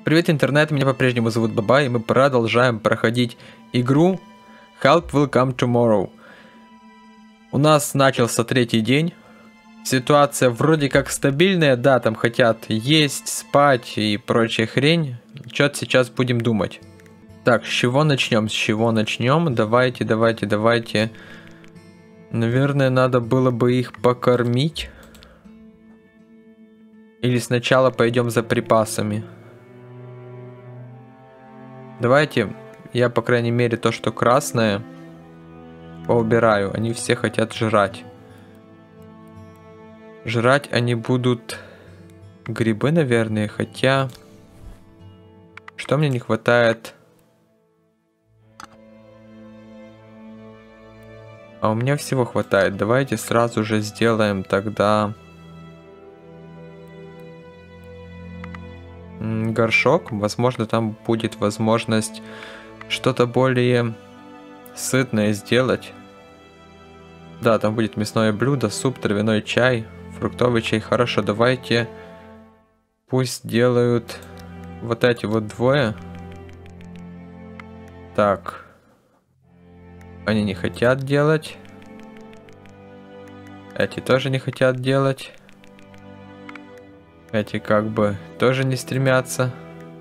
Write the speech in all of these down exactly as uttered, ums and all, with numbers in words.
Привет, интернет, меня по-прежнему зовут Баба, и мы продолжаем проходить игру Help Will Come Tomorrow. У нас начался третий день. Ситуация вроде как стабильная, да, там хотят есть, спать и прочая хрень. Что-то сейчас будем думать. Так, с чего начнем? С чего начнем? Давайте, давайте, давайте. Наверное, надо было бы их покормить. Или сначала пойдем за припасами. Давайте я, по крайней мере, то, что красное, поубираю. Они все хотят жрать. Жрать они будут грибы, наверное, хотя... Что мне не хватает? А у меня всего хватает. Давайте сразу же сделаем тогда... горшок. Возможно, там будет возможность что-то более сытное сделать. Да, там будет мясное блюдо, суп, травяной чай, фруктовый чай. Хорошо, давайте пусть делают вот эти вот двое. Так. Они не хотят делать. Эти тоже не хотят делать. Эти как бы тоже не стремятся.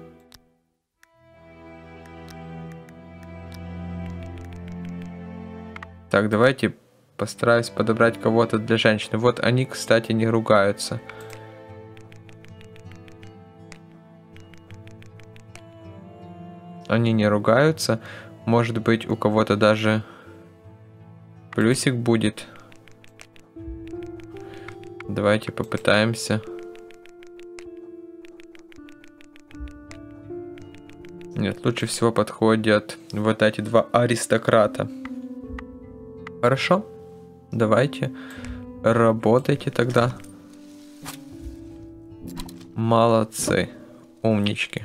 Так, давайте постараюсь подобрать кого-то для женщины. Вот они, кстати, не ругаются. Они не ругаются. Может быть, у кого-то даже плюсик будет. Давайте попытаемся. Нет, лучше всего подходят вот эти два аристократа. Хорошо, давайте, работайте тогда. Молодцы, умнички.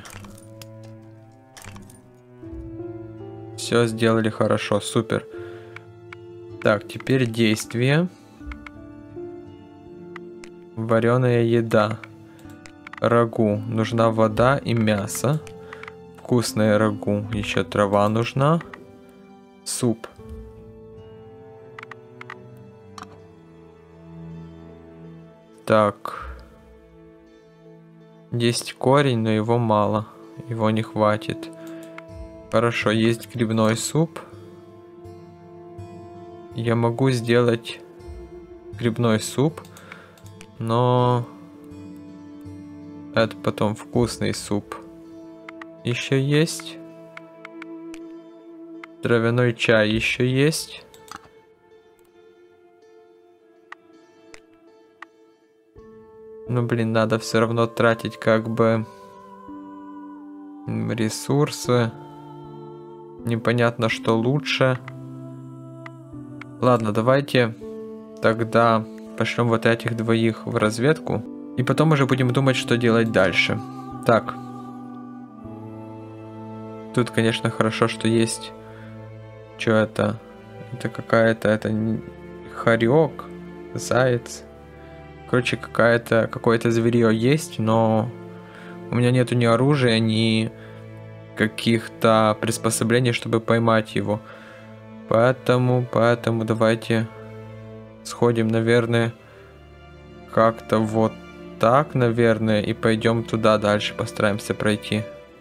Все сделали хорошо, супер. Так, теперь действие. Вареная еда. Рагу. Нужна вода и мясо. Вкусное рагу. Еще трава нужна. Суп. Так. Есть корень, но его мало. Его не хватит. Хорошо, есть грибной суп. Я могу сделать грибной суп, но это потом вкусный суп. Еще есть. Травяной чай еще есть. Ну, блин, надо все равно тратить как бы ресурсы. Непонятно, что лучше. Ладно, давайте тогда пошлем вот этих двоих в разведку. И потом уже будем думать, что делать дальше. Так. Тут, конечно, хорошо, что есть. Что это? Это какая-то... Это не... хорек, заяц. Короче, какая-то... Какое-то зверье есть, но... У меня нету ни оружия, ни каких-то приспособлений, чтобы поймать его. Поэтому... Поэтому давайте... Сходим, наверное... Как-то вот так, наверное. И пойдем туда дальше. Постараемся пройти.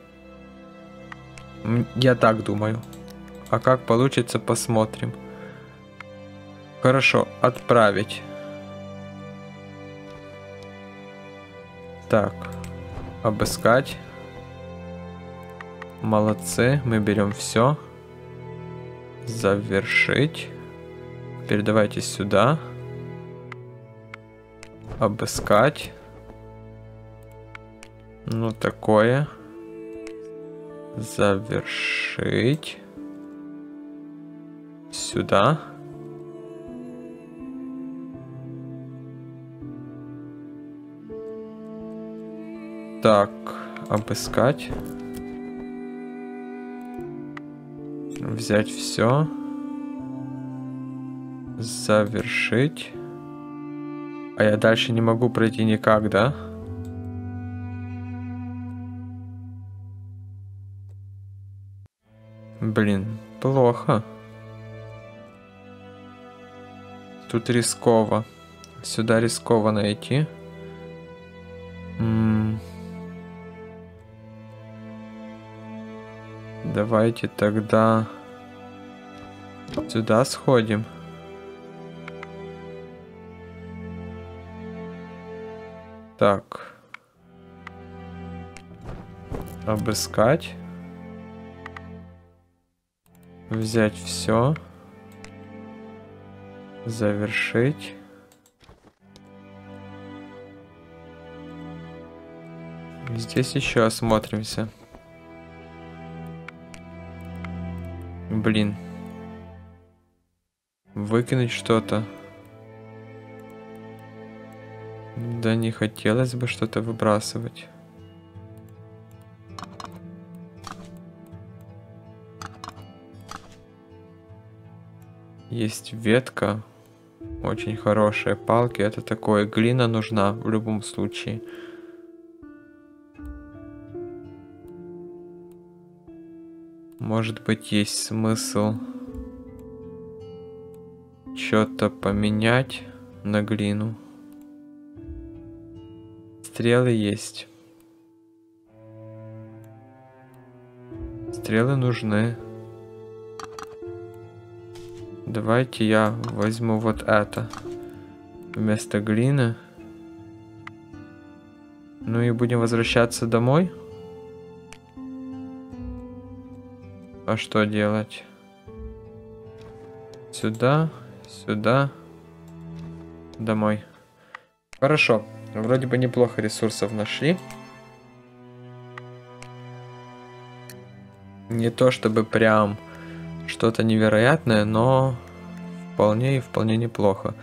Я так думаю. А как получится, посмотрим. Хорошо, отправить. Так, обыскать. Молодцы, мы берем все. Завершить. Передавайте сюда. Обыскать. Ну, такое. Завершить. Сюда. Так, обыскать. Взять все. Завершить. А я дальше не могу пройти никак, да? Блин, плохо. Тут рисково. Сюда рискованно идти. М-м. Давайте тогда сюда сходим. Так. Обыскать. Взять все. Завершить. Здесь еще осмотримся. Блин. Выкинуть что-то. Да не хотелось бы что-то выбрасывать. Есть ветка. Очень хорошие палки. Это такое. Глина нужна в любом случае. Может быть, есть смысл что-то поменять на глину. Стрелы есть. Стрелы нужны. Давайте я возьму вот это вместо глины. Ну и будем возвращаться домой. А что делать? Сюда, сюда, домой. Хорошо. Вроде бы неплохо ресурсов нашли. Не то чтобы прям что-то невероятное, но вполне и вполне неплохо.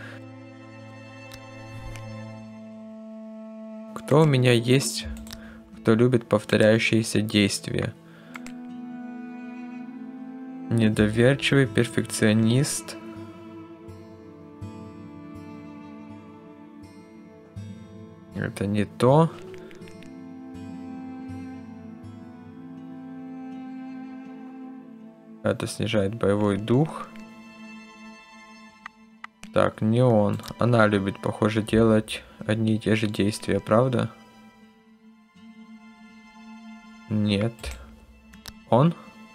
Кто у меня есть, кто любит повторяющиеся действия? Недоверчивый перфекционист. Это не то. Это снижает боевой дух. Так, не он. Она любит, похоже, делать одни и те же действия, правда? Нет. Он?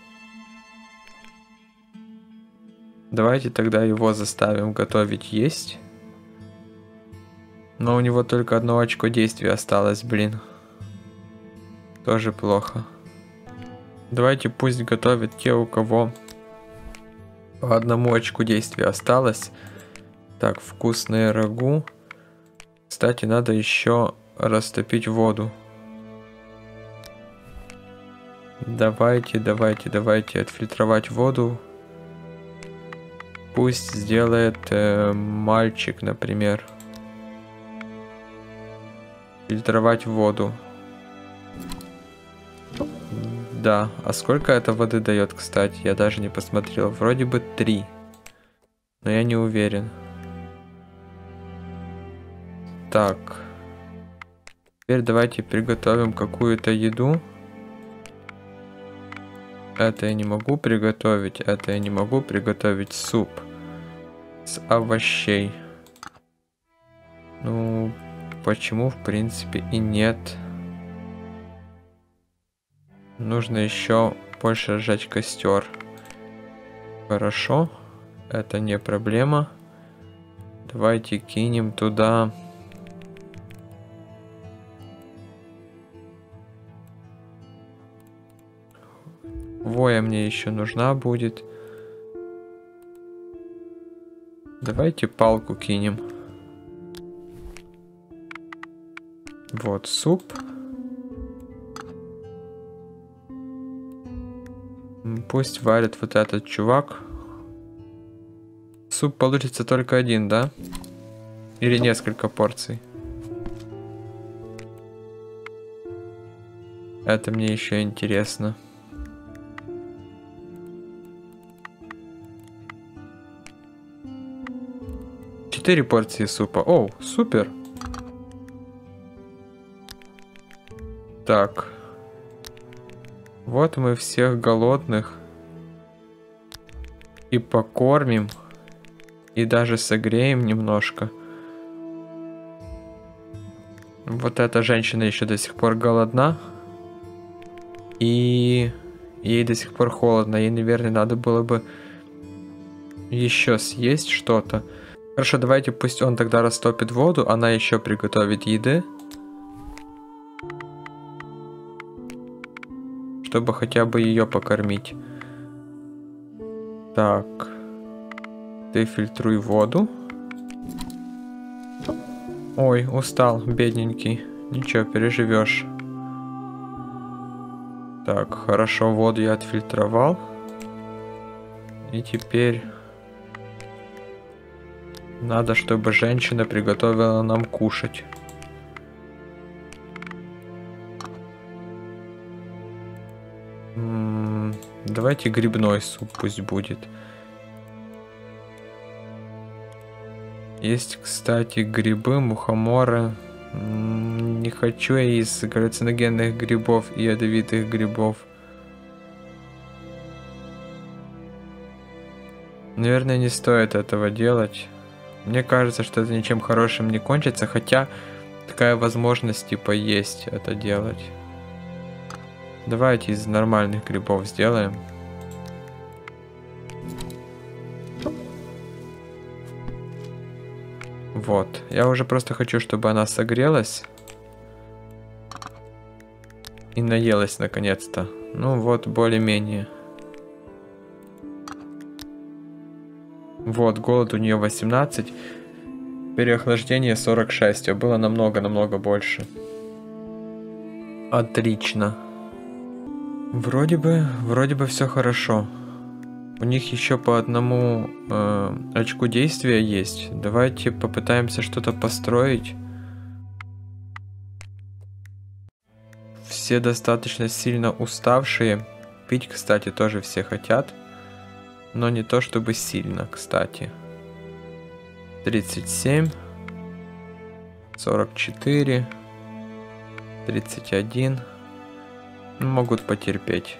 Давайте тогда его заставим готовить есть. Но у него только одно очко действия осталось, блин. Тоже плохо. Давайте пусть готовят те, у кого по одному очку действия осталось. Так, вкусное рагу. Кстати, надо еще растопить воду. Давайте, давайте, давайте отфильтровать воду. Пусть сделает э, мальчик, например. Фильтровать воду. Да, а сколько это воды дает, кстати? Я даже не посмотрел. Вроде бы три. Но я не уверен. Так. Теперь давайте приготовим какую-то еду. Это я не могу приготовить. Это я не могу приготовить суп с овощей. Ну, почему, в принципе, и нет. Нужно еще больше сжечь костер. Хорошо. Это не проблема. Давайте кинем туда. Воя мне еще нужна будет. Давайте палку кинем. Вот суп. Пусть варит вот этот чувак. Суп получится только один, да? Или несколько порций? Это мне еще интересно. Четыре порции супа. О, супер. Так. Вот мы всех голодных И покормим. И даже согреем немножко. Вот эта женщина еще до сих пор голодна. И ей до сих пор холодно. Ей, наверное, надо было бы еще съесть что-то. Хорошо, давайте пусть он тогда растопит воду. Она еще приготовит еды. Чтобы хотя бы ее покормить. Так. Ты фильтруй воду. Ой, устал, бедненький. Ничего, переживешь. Так, хорошо, воду я отфильтровал. И теперь надо, чтобы женщина приготовила нам кушать. М-м, давайте грибной суп пусть будет. Есть, кстати, грибы, мухоморы. Не хочу я из галлюциногенных грибов и ядовитых грибов. Наверное, не стоит этого делать. Мне кажется, что это ничем хорошим не кончится, хотя такая возможность типа есть это делать. Давайте из нормальных грибов сделаем. Вот, я уже просто хочу, чтобы она согрелась и наелась наконец-то. Ну вот, более-менее. Вот, голод у нее восемнадцать, переохлаждение сорок шесть, а было намного-намного больше. Отлично. Вроде бы, вроде бы все хорошо. У них еще по одному э, очку действия есть. Давайте попытаемся что-то построить. Все достаточно сильно уставшие. Пить, кстати, тоже все хотят. Но не то чтобы сильно, кстати. тридцать семь. сорок четыре. тридцать один. Могут потерпеть.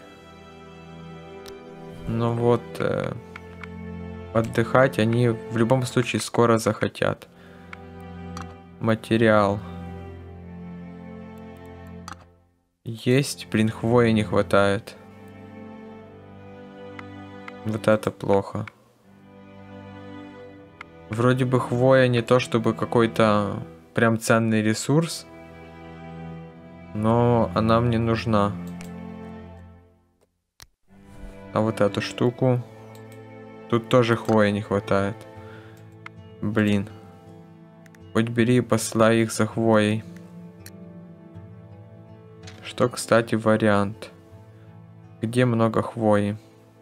Но вот э, отдыхать они в любом случае скоро захотят. Материал. Есть, блин, хвои не хватает. Вот это плохо. Вроде бы хвоя не то чтобы какой-то прям ценный ресурс, но она мне нужна. А вот эту штуку тут тоже хвоя не хватает. Блин. Хоть бери и посылай их за хвоей. Что, кстати, вариант. Где много хвои?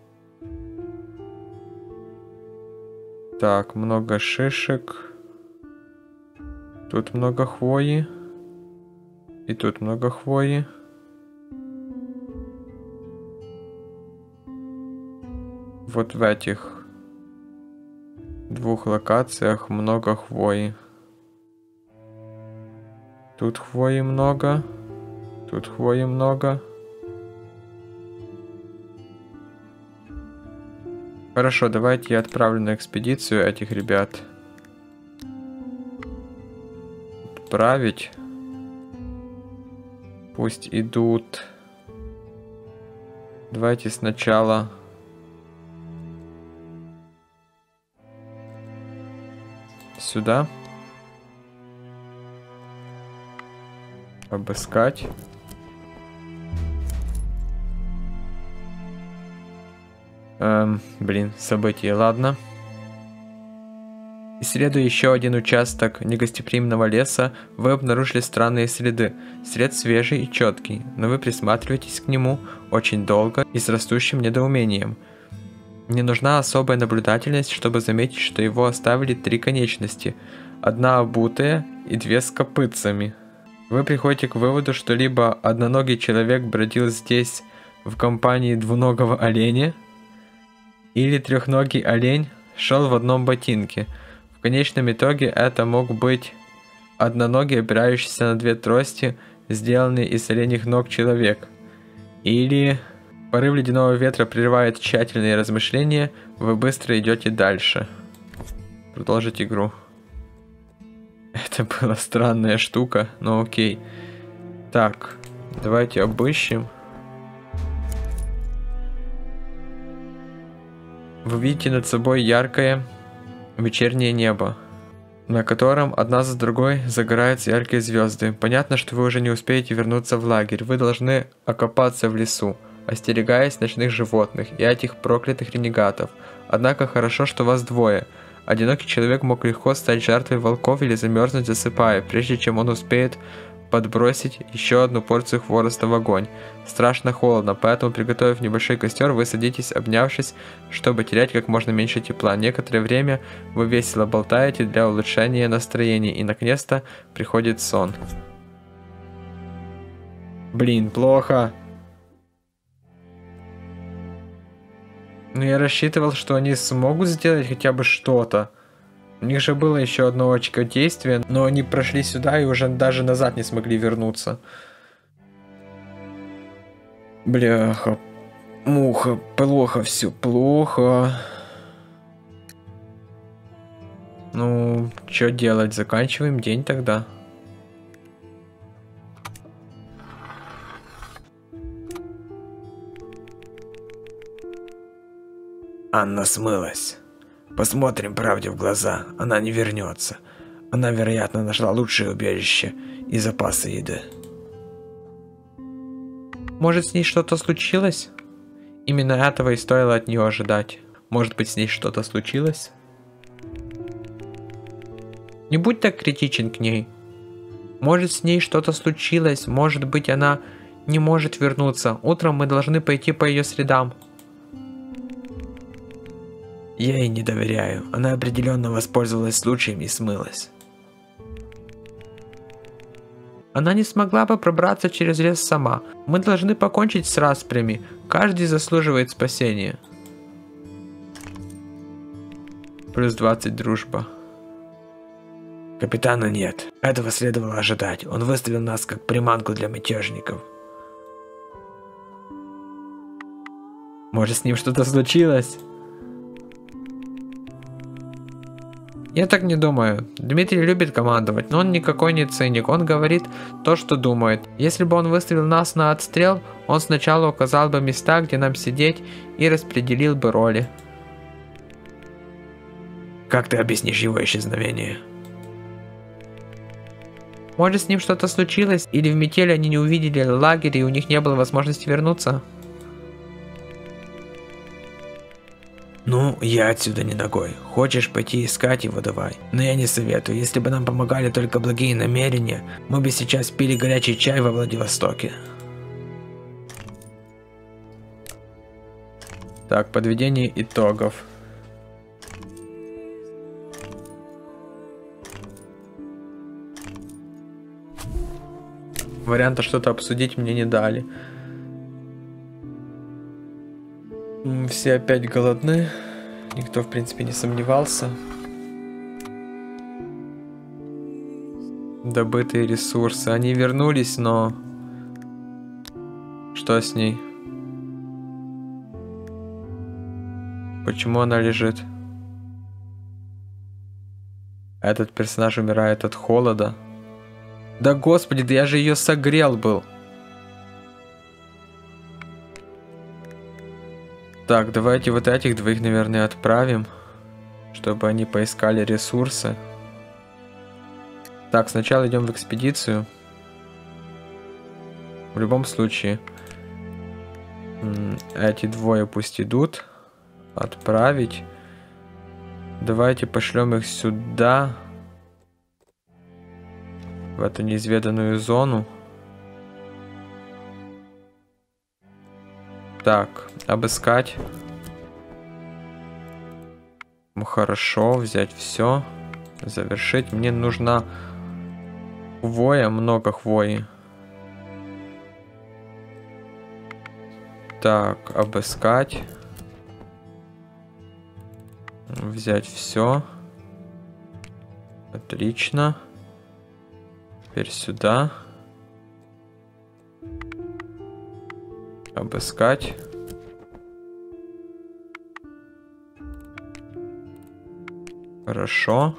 Так, много шишек. Тут много хвои. И тут много хвои. Вот в этих двух локациях много хвои. Тут хвои много. Тут хвои много. Хорошо, давайте я отправлю на экспедицию этих ребят. Отправить. Пусть идут. Давайте сначала... Сюда. Обыскать. Эм, блин, события, ладно. Исследуя еще один участок негостеприимного леса, вы обнаружили странные следы. След свежий и четкий, но вы присматриваетесь к нему очень долго и с растущим недоумением. Не нужна особая наблюдательность, чтобы заметить, что его оставили три конечности. Одна обутая и две с копытцами. Вы приходите к выводу, что либо одноногий человек бродил здесь в компании двуногого оленя, или трехногий олень шел в одном ботинке. В конечном итоге это мог быть одноногий, опирающийся на две трости, сделанный из оленьих ног человек. Или Порыв ледяного ветра прерывает тщательные размышления. Вы быстро идете дальше. Продолжить игру. Это была странная штука, но окей. Так, давайте обыщем. Вы видите над собой яркое вечернее небо, на котором одна за другой загораются яркие звезды. Понятно, что вы уже не успеете вернуться в лагерь. Вы должны окопаться в лесу, остерегаясь ночных животных и этих проклятых ренегатов. Однако хорошо, что вас двое. Одинокий человек мог легко стать жертвой волков или замерзнуть, засыпая, прежде чем он успеет подбросить еще одну порцию хвороста в огонь. Страшно холодно, поэтому, приготовив небольшой костер, вы садитесь, обнявшись, чтобы терять как можно меньше тепла. Некоторое время вы весело болтаете для улучшения настроения, и наконец-то приходит сон. Блин, плохо. Ну, я рассчитывал, что они смогут сделать хотя бы что-то. У них же было еще одно очко действия, но они прошли сюда и уже даже назад не смогли вернуться. Бляха, муха, плохо все, плохо. Ну, что делать, заканчиваем день тогда. Анна смылась. Посмотрим правде в глаза, она не вернется. Она, вероятно, нашла лучшее убежище и запасы еды. Может, с ней что-то случилось? Именно этого и стоило от нее ожидать. Может быть, с ней что-то случилось? Не будь так критичен к ней. Может, с ней что-то случилось, может быть, она не может вернуться. Утром мы должны пойти по ее следам. Я ей не доверяю. Она определенно воспользовалась случаем и смылась. Она не смогла бы пробраться через лес сама. Мы должны покончить с распрями. Каждый заслуживает спасения. Плюс двадцать дружба. Капитана нет. Этого следовало ожидать. Он выставил нас как приманку для мятежников. Может, с ним что-то случилось? Я так не думаю. Дмитрий любит командовать, но он никакой не циник. Он говорит то, что думает. Если бы он выставил нас на отстрел, он сначала указал бы места, где нам сидеть, и распределил бы роли. Как ты объяснишь его исчезновение? Может, с ним что-то случилось? Или в метели они не увидели лагерь, и у них не было возможности вернуться? Ну, я отсюда не ногой. Хочешь пойти искать его, давай. Но я не советую. Если бы нам помогали только благие намерения, мы бы сейчас пили горячий чай во Владивостоке. Так, подведение итогов. Варианта что-то обсудить мне не дали. Все опять голодны. Никто, в принципе, не сомневался. Добытые ресурсы. Они вернулись, но... Что с ней? Почему она лежит? Этот персонаж умирает от холода. Да господи, да я же ее согрел был. Так, давайте вот этих двоих, наверное, отправим, чтобы они поискали ресурсы. Так, сначала идем в экспедицию. В любом случае, эти двое пусть идут. Отправить. Давайте пошлем их сюда, в эту неизведанную зону. Так, обыскать. Ну, хорошо, взять все. Завершить. Мне нужна хвоя, много хвои. Так, обыскать. Взять все. Отлично. Теперь сюда. Обыскать. Хорошо.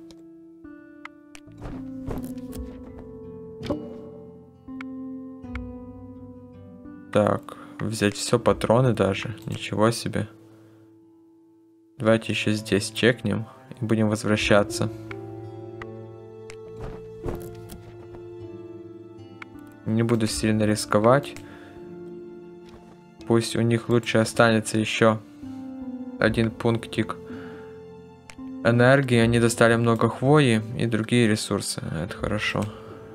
Так, взять все, патроны даже. Ничего себе. Давайте еще здесь чекнем и будем возвращаться. Не буду сильно рисковать. Пусть у них лучше останется еще один пунктик энергии. Они достали много хвои и другие ресурсы. Это хорошо.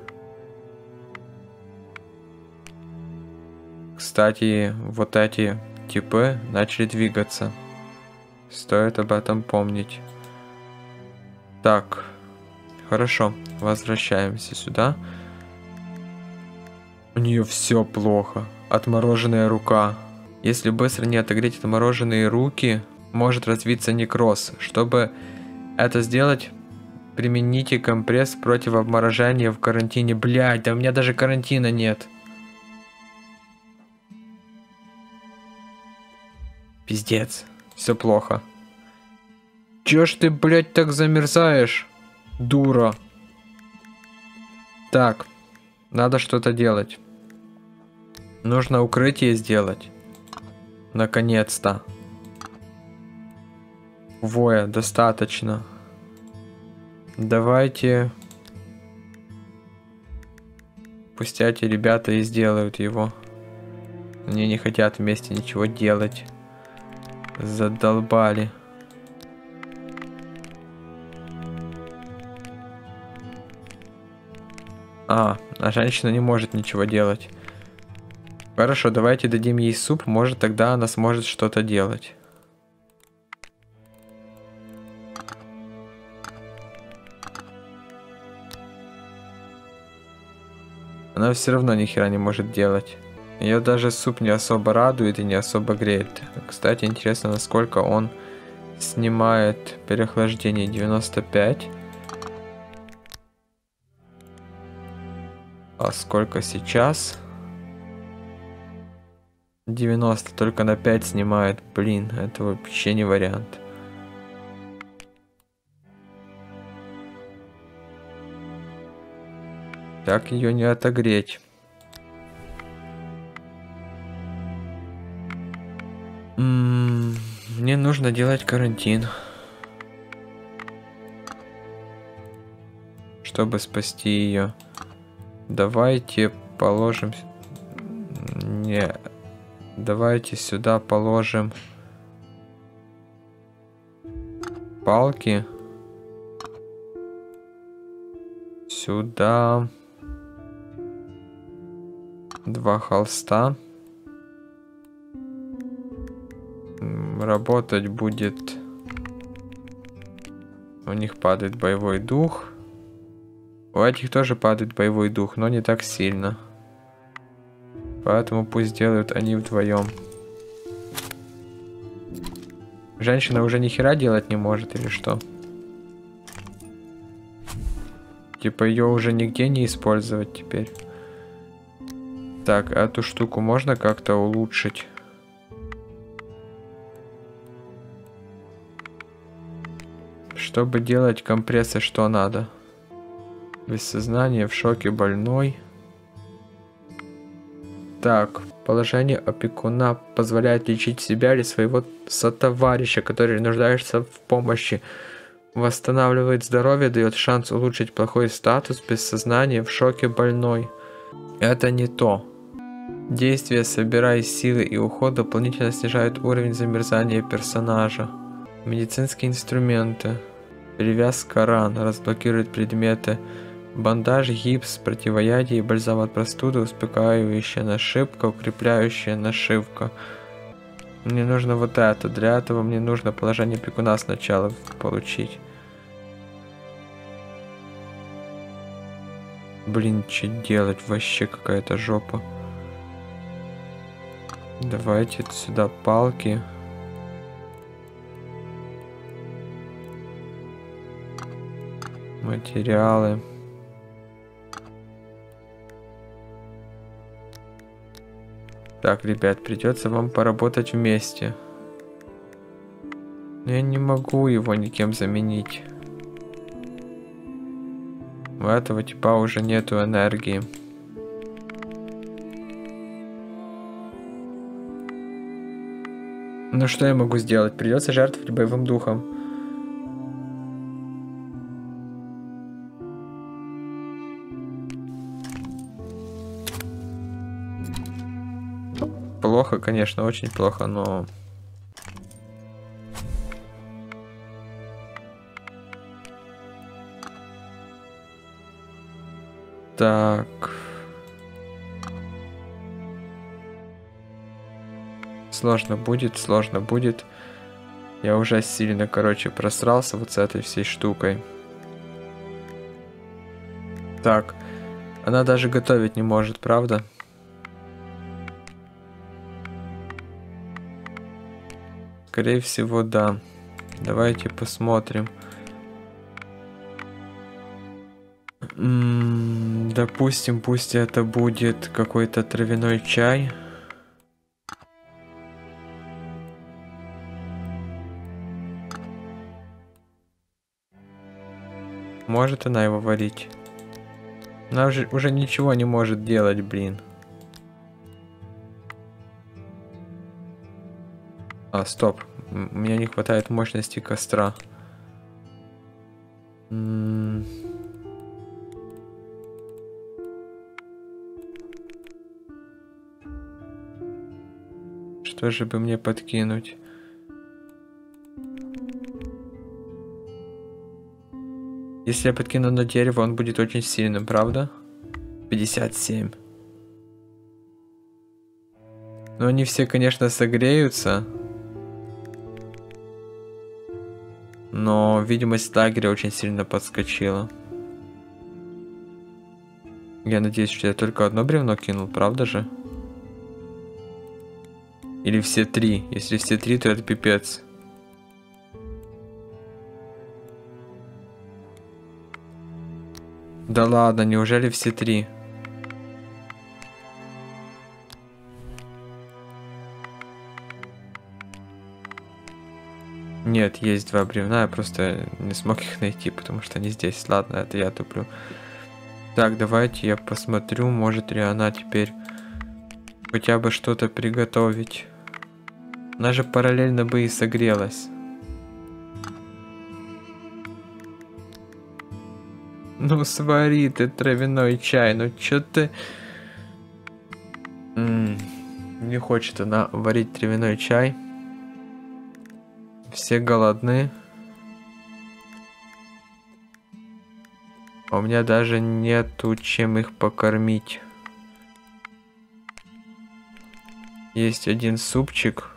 Кстати, вот эти типы начали двигаться. Стоит об этом помнить. Так, хорошо. Возвращаемся сюда. У нее все плохо. Отмороженная рука. Если быстро не отогреть отмороженные руки, может развиться некроз. Чтобы это сделать, примените компресс против обморожения в карантине. Блядь, да у меня даже карантина нет. Пиздец. Все плохо. Чё ж ты, блядь, так замерзаешь, дура? Так, надо что-то делать. Нужно укрытие сделать. Наконец-то. Воя, достаточно. Давайте... Пусть эти ребята и сделают его. Они не хотят вместе ничего делать. Задолбали. А, а женщина не может ничего делать. Хорошо, давайте дадим ей суп, может тогда она сможет что-то делать. Она все равно ни хера не может делать. Ее даже суп не особо радует и не особо греет. Кстати, интересно, насколько он снимает переохлаждение. девяносто пять. А сколько сейчас? девяносто, только на пять снимает. Блин, это вообще не вариант. Так ее не отогреть. М-м, мне нужно делать карантин, чтобы спасти ее. Давайте положим... Не... Давайте сюда положим палки. Сюда два холста. Работать будет... У них падает боевой дух. У этих тоже падает боевой дух, но не так сильно. Поэтому пусть делают они вдвоем. Женщина уже ни хера делать не может или что? Типа ее уже нигде не использовать теперь. Так, эту штуку можно как-то улучшить? Чтобы делать компрессы, что надо? Без сознания, в шоке, больной. Так, положение опекуна позволяет лечить себя или своего сотоварища, который нуждается в помощи. Восстанавливает здоровье, дает шанс улучшить плохой статус, без сознания, в шоке, больной. Это не то. Действия, собирая силы и уход, дополнительно снижают уровень замерзания персонажа. Медицинские инструменты. Перевязка ран, разблокирует предметы. Бандаж, гипс, противоядие, бальзам от простуды, успокаивающая нашивка, укрепляющая нашивка. Мне нужно вот это. Для этого мне нужно положение опекуна сначала получить. Блин, что делать? Вообще какая-то жопа. Давайте сюда палки. Материалы. Так, ребят, придется вам поработать вместе. Я не могу его никем заменить. У этого типа уже нету энергии. Ну что я могу сделать? Придется жертвовать боевым духом. Плохо, конечно, очень плохо, но... Так... Сложно будет, сложно будет. Я уже сильно, короче, просрался вот с этой всей штукой. Так, она даже готовить не может, правда? Скорее всего, да. Давайте посмотрим. М-м, допустим, пусть это будет какой-то травяной чай. Может она его варить? Она уже, уже ничего не может делать, блин. А, стоп. У меня не хватает мощности костра. М-м- Что же бы мне подкинуть? Если я подкину на дерево, он будет очень сильным, правда? пятьдесят семь. Но они все, конечно, согреются. Но видимость лагеря очень сильно подскочила. Я надеюсь, что я только одно бревно кинул, правда же? Или все три? Если все три, то это пипец. Да ладно, неужели все три? Нет, есть два бревна, я просто не смог их найти, потому что они здесь. Ладно, это я туплю. Так, давайте я посмотрю, может ли она теперь хотя бы что-то приготовить. Она же параллельно бы и согрелась. Ну свари ты травяной чай, ну чё ты... М-м, не хочет она варить травяной чай. Все голодны. А у меня даже нету чем их покормить. Есть один супчик.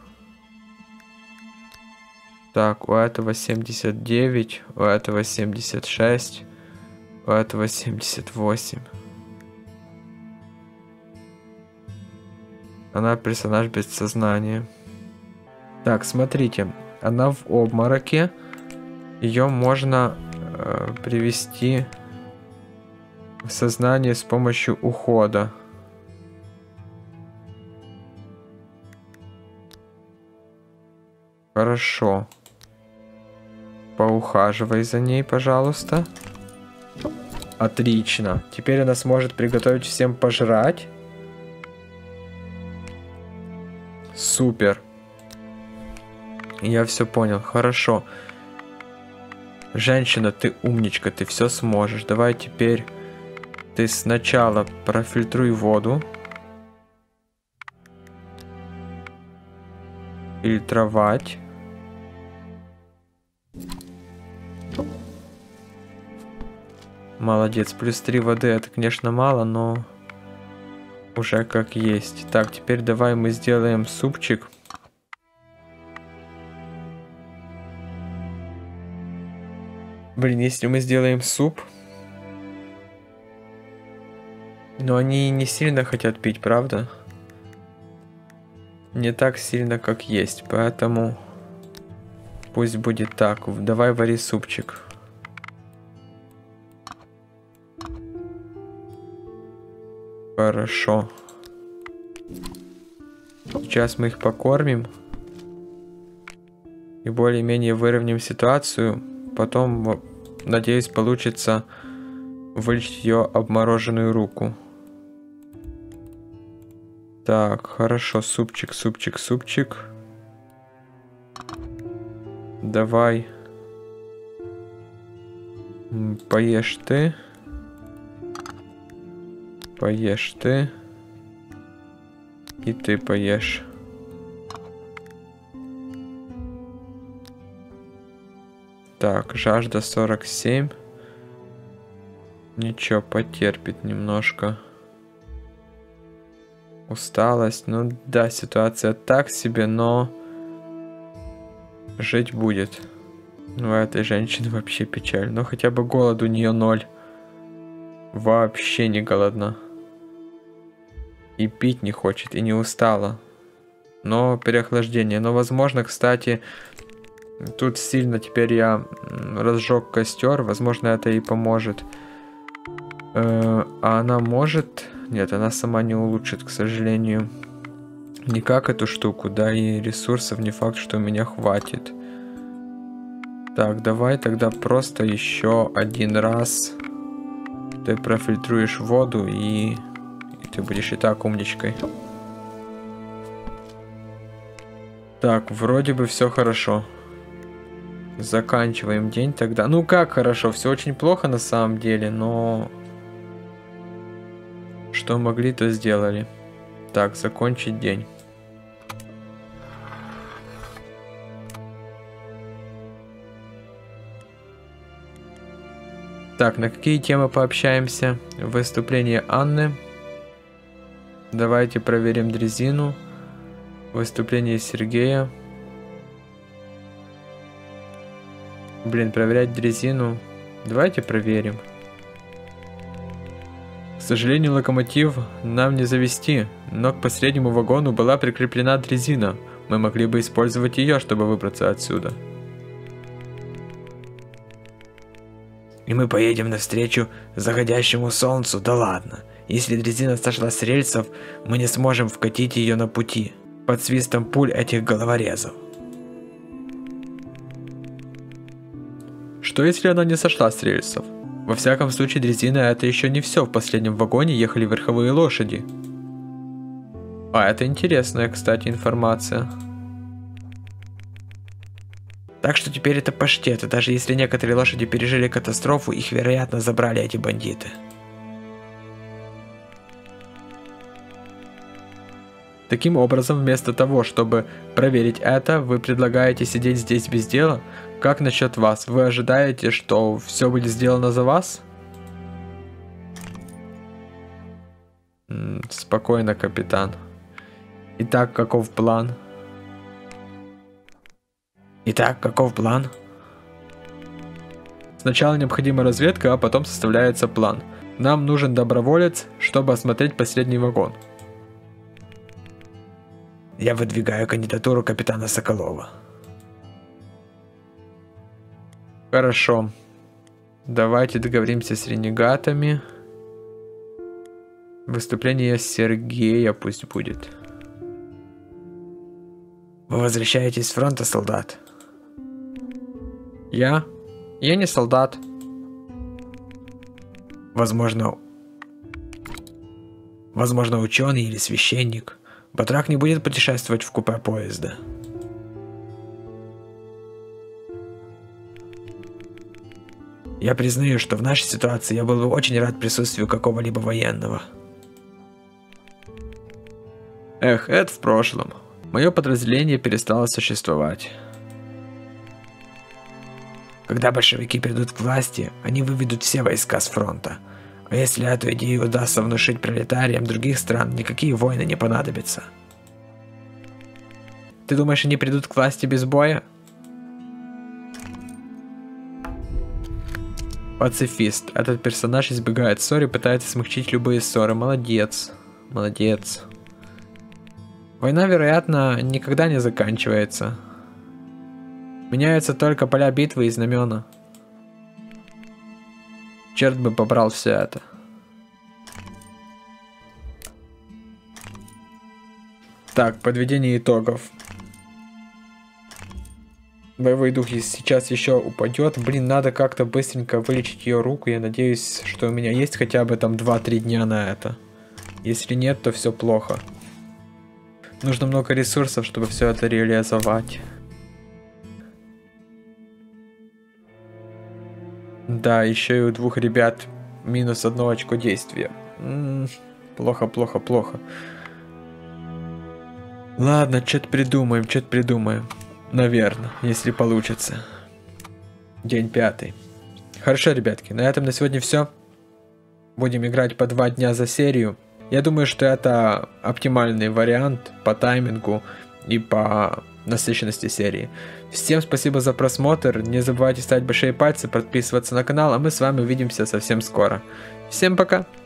Так, у этого семьдесят девять, у этого семьдесят шесть, у этого семьдесят восемь. Она персонаж без сознания. Так, смотрите. Она в обмороке. Ее можно э, привести в сознание с помощью ухода. Хорошо. Поухаживай за ней, пожалуйста. Отлично. Теперь она сможет приготовить всем пожрать. Супер. Я все понял. Хорошо. Женщина, ты умничка, ты все сможешь. Давай теперь ты сначала профильтруй воду. Фильтровать. Молодец. Плюс три воды. Это, конечно, мало, но уже как есть. Так, теперь давай мы сделаем супчик. Блин, если мы сделаем суп... Но они не сильно хотят пить, правда? Не так сильно, как есть, поэтому... Пусть будет так. Давай вари супчик. Хорошо. Сейчас мы их покормим. И более-менее выровняем ситуацию. Потом, надеюсь, получится вылечить ее обмороженную руку. Так, хорошо. Супчик, супчик, супчик. Давай. Поешь ты. Поешь ты. И ты поешь. Так, жажда сорок семь. Ничего, потерпит немножко. Усталость. Ну да, ситуация так себе, но жить будет. Ну, у этой женщины вообще печаль. Но хотя бы голод у нее ноль. Вообще не голодна. И пить не хочет, и не устала. Но переохлаждение. Но возможно, кстати, тут сильно теперь я разжег костер. Возможно, это и поможет. Э, а она может... Нет, она сама не улучшит, к сожалению. Никак эту штуку, да, и ресурсов не факт, что у меня хватит. Так, давай тогда просто еще один раз ты профильтруешь воду, и, и ты будешь и так умничкой. Так, вроде бы все хорошо. Заканчиваем день тогда. Ну как хорошо, все очень плохо на самом деле, но... Что могли, то сделали. Так, закончить день. Так, на какие темы пообщаемся? Выступление Анны. Давайте проверим дрезину. Выступление Сергея. Блин, проверять дрезину. Давайте проверим. К сожалению, локомотив нам не завести, но к последнему вагону была прикреплена дрезина. Мы могли бы использовать ее, чтобы выбраться отсюда. И мы поедем навстречу заходящему солнцу, да ладно. Если дрезина сошла с рельсов, мы не сможем вкатить ее на пути, под свистом пуль этих головорезов. Что если она не сошла с рельсов? Во всяком случае, дрезина это еще не все. В последнем вагоне ехали верховые лошади. А это интересная, кстати, информация. Так что теперь это паштет, и даже если некоторые лошади пережили катастрофу, их, вероятно, забрали эти бандиты. Таким образом, вместо того, чтобы проверить это, вы предлагаете сидеть здесь без дела? Как насчет вас? Вы ожидаете, что все будет сделано за вас? М-м, спокойно, капитан. Итак, каков план? Итак, каков план? Сначала необходима разведка, а потом составляется план. Нам нужен доброволец, чтобы осмотреть последний вагон. Я выдвигаю кандидатуру капитана Соколова. Хорошо. Давайте договоримся с ренегатами. Выступление Сергея пусть будет. Вы возвращаетесь с фронта, солдат? Я? Я не солдат. Возможно... Возможно, ученый или священник. Батрак не будет путешествовать в купе поезда. Я признаю, что в нашей ситуации я был бы очень рад присутствию какого-либо военного. Эх, это в прошлом. Мое подразделение перестало существовать. Когда большевики придут к власти, они выведут все войска с фронта. А если эту идею удастся внушить пролетариям других стран, никакие войны не понадобятся. Ты думаешь, они придут к власти без боя? Пацифист. Этот персонаж избегает ссор и пытается смягчить любые ссоры. Молодец. Молодец. Война, вероятно, никогда не заканчивается. Меняются только поля битвы и знамена. Черт бы побрал все это. Так, подведение итогов. Боевой дух сейчас еще упадет. Блин, надо как-то быстренько вылечить ее руку. Я надеюсь, что у меня есть хотя бы там два-три дня на это. Если нет, то все плохо. Нужно много ресурсов, чтобы все это реализовать. Да, еще и у двух ребят минус одно очко действия. М-м, плохо, плохо, плохо. Ладно, что-то придумаем, что-то придумаем. Наверное, если получится. День пятый. Хорошо, ребятки, на этом на сегодня все. Будем играть по два дня за серию. Я думаю, что это оптимальный вариант по таймингу и по насыщенности серии. Всем спасибо за просмотр. Не забывайте ставить большие пальцы, подписываться на канал, а мы с вами увидимся совсем скоро. Всем пока!